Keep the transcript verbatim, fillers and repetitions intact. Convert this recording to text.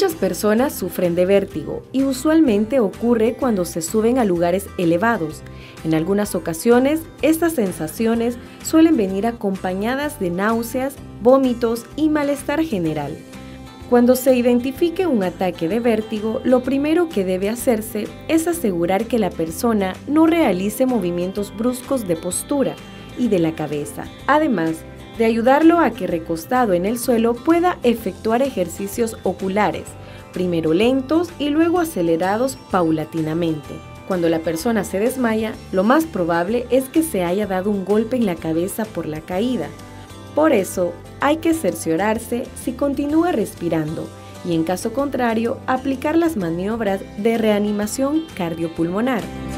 Muchas personas sufren de vértigo y usualmente ocurre cuando se suben a lugares elevados. En algunas ocasiones, estas sensaciones suelen venir acompañadas de náuseas, vómitos y malestar general. Cuando se identifique un ataque de vértigo, lo primero que debe hacerse es asegurar que la persona no realice movimientos bruscos de postura y de la cabeza. Además, de ayudarlo a que recostado en el suelo pueda efectuar ejercicios oculares, primero lentos y luego acelerados paulatinamente. Cuando la persona se desmaya, lo más probable es que se haya dado un golpe en la cabeza por la caída. Por eso, hay que cerciorarse si continúa respirando y, en caso contrario, aplicar las maniobras de reanimación cardiopulmonar.